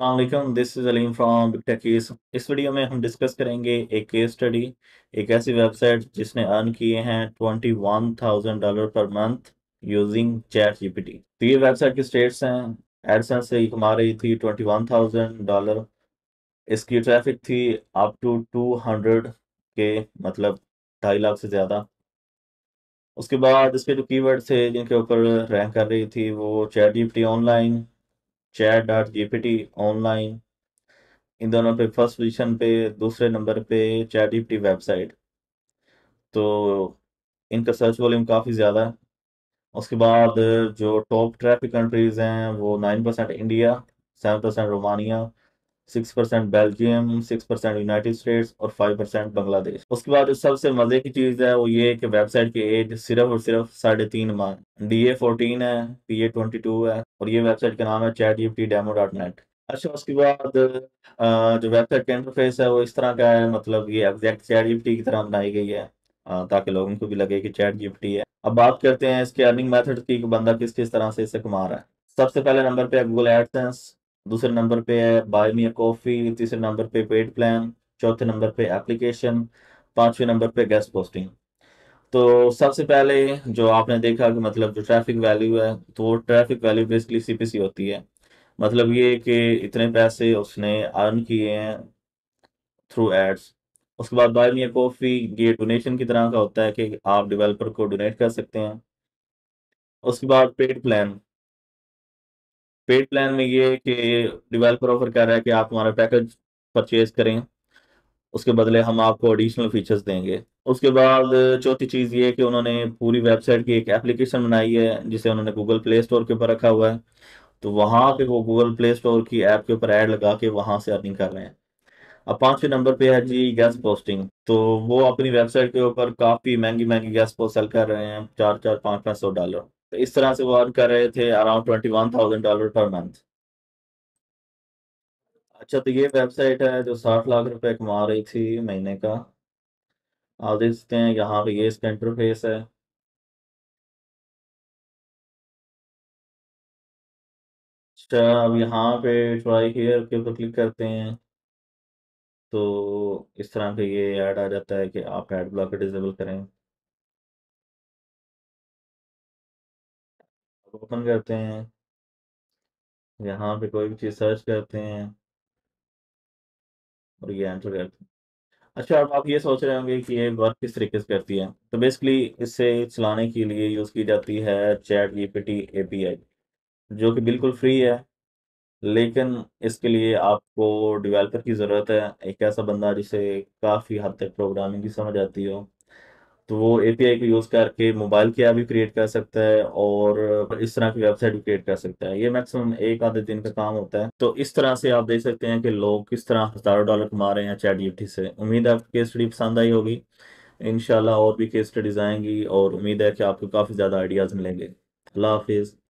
अस्सलाम, this is Aleem from Big Techies. इस video में हम डिस्कस करेंगे एक केस स्टडी, एक ऐसी वेबसाइट जिसने अर्न किए हैं $21,000 per month using chat GPT. तो ये वेबसाइट की स्टेट्स हैं। एडसेंस से ये कमा रही थी $21,000। इसकी ट्रैफिक थी अप टू 200 के, मतलब 2.5 लाख से ज़्यादा। उसके बाद इसके जो कीवर्ड थे जिनके ऊपर रैंक कर रही थी वो ChatGPT online, chat dot GPT online, इन दोनों पे फर्स्ट पोजीशन पे, दूसरे नंबर पे चैट जीपीटी वेबसाइट। तो इनका सर्च वॉल्यूम काफ़ी ज़्यादा है। उसके बाद जो टॉप ट्रैफिक कंट्रीज हैं वो 9% India, 7% Romania, 6% Belgium, 6% United States और 5% बांग्लादेश। उसके बाद जो सबसे मज़े की चीज़ है वो ये है कि वेबसाइट की एज सिर्फ और सिर्फ 3.5 माह, DA14 है, PA22 है, और ये वेबसाइट का नाम है chatgptdemo.net। अच्छा, उसके बाद जो वेबसाइट का इंटरफेस है वो इस तरह का है, मतलब ये एग्जैक्ट चैट जीपीटी की तरह बनाई गई है, ताकि लोगों को भी लगे कि चैट जीपीटी है। अब बात करते हैं इसके अर्निंग मेथड की कि बंदा किस किस तरह से इसे कमा रहा है। सबसे पहले नंबर पे है गूगल एडसेंस, दूसरे नंबर पे है बाय मी अ कॉफी, तीसरे नंबर पे पेड प्लान, चौथे नंबर पे एप्लीकेशन, पांचवें नंबर पे गेस्ट पोस्टिंग। तो सबसे पहले जो आपने देखा कि मतलब जो ट्रैफिक वैल्यू है, तो वो ट्रैफिक वैल्यू बेसिकली सीपीसी होती है। मतलब ये कि इतने पैसे उसने अर्न किए हैं थ्रू एड्स। उसके बाद बाय मी कॉफी, ये डोनेशन की तरह का होता है कि आप डेवलपर को डोनेट कर सकते हैं। उसके बाद पेड प्लान, पेड प्लान में ये है कि डेवलपर ऑफर कर रहा है कि आप हमारा पैकेज परचेज करें, उसके बदले हम आपको एडिशनल फीचर्स देंगे। उसके बाद चौथी चीज़ ये है कि उन्होंने पूरी वेबसाइट की एक एप्लीकेशन बनाई है जिसे उन्होंने गूगल प्ले स्टोर के ऊपर रखा हुआ है। तो वहां पे वो गूगल प्ले स्टोर की ऐप के ऊपर ऐड लगा के वहां से अर्निंग कर रहे हैं। अब पांचवें नंबर पे है जी गेस्ट पोस्टिंग। तो वो अपनी वेबसाइट के ऊपर काफी महंगी महंगी गेस्ट पोस्ट सेल कर रहे हैं, 4-4, 5-5 सौ डॉलर। तो इस तरह से वो अर्न कर रहे थे अराउंड $21,000 पर मंथ। अच्छा, तो ये वेबसाइट है जो 60 लाख रुपए कमा रही थी महीने का। आप देख सकते हैं यहाँ पे ये इसका इंटरफेस है। अच्छा, अब यहाँ पे ट्राई हियर के ऊपर क्लिक करते हैं तो इस तरह का ये ऐड आ जाता है कि आप ऐड ब्लॉकर डिसेबल करें। ओपन करते हैं, यहाँ पे कोई भी चीज़ सर्च करते हैं और ये एंटर करते हैं। अच्छा, अब आप ये सोच रहे होंगे कि ये वर्क किस तरीके से करती है। तो बेसिकली इसे चलाने के लिए यूज़ की जाती है चैट जीपीटी एपीआई, जो कि बिल्कुल फ्री है। लेकिन इसके लिए आपको डेवलपर की ज़रूरत है, एक ऐसा बंदा जिसे काफ़ी हद तक प्रोग्रामिंग की समझ आती हो। तो वो एपीआई को यूज़ करके मोबाइल की ऐप भी क्रिएट कर सकता है और इस तरह की वेबसाइट भी क्रिएट कर सकता है। ये मैक्सिमम एक आधे दिन का काम होता है। तो इस तरह से आप देख सकते हैं कि लोग किस तरह हज़ारों डॉलर कमा रहे हैं चैट जीपीटी से। उम्मीद है आपकी केस स्टडी पसंद आई होगी। इंशाल्लाह और भी केस स्टडीज आएंगी और उम्मीद है कि आपको काफ़ी ज़्यादा आइडियाज़ मिलेंगे। अल्लाह हाफिज़।